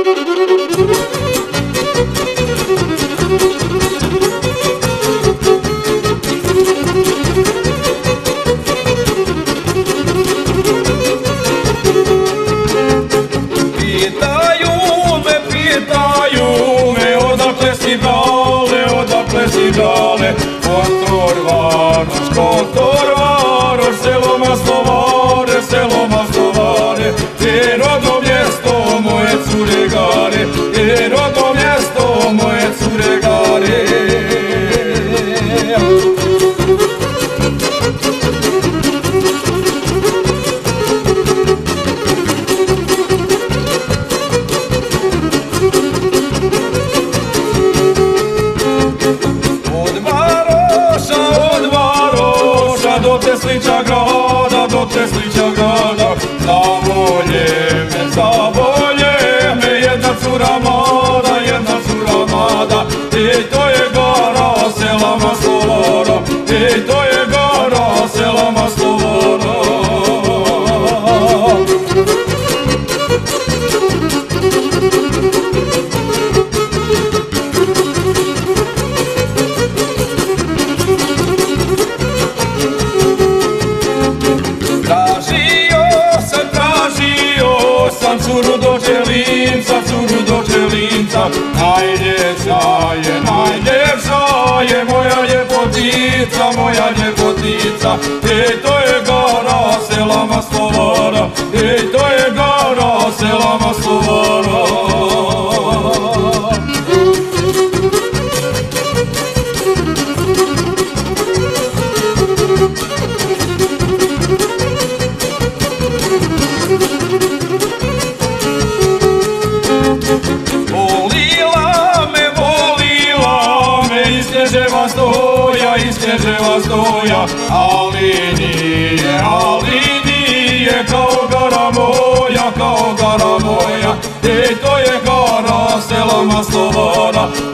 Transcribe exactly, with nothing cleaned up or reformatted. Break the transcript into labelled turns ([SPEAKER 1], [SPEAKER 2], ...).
[SPEAKER 1] Dale, Kontorvaroš, Kontorvaroš, selo Maslovare, selo Maslovare, i rodno mjesto moje cure Gare, i rodno mjesto moje cure Gare. Do Teslića grada, do Teslića grada, zavolje me, zavolje me, jedna cura mlada, jedna cura mlada, i to je gara sela Maslovara, i to je gara sela Maslovara. Curu do Čelinca, curu do Čelinca, najljepša je, najljepša je moja ljepotica, moja ljepotica, i to je gara sela Maslovara, i to je gara sela Maslovara. Isknježeva stoja, isknježeva stoja, ali nije, ali nije kao gara moja, kao gara moja, i to je gara sela Maslovara,